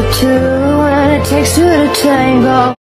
for two, and it takes two to tango.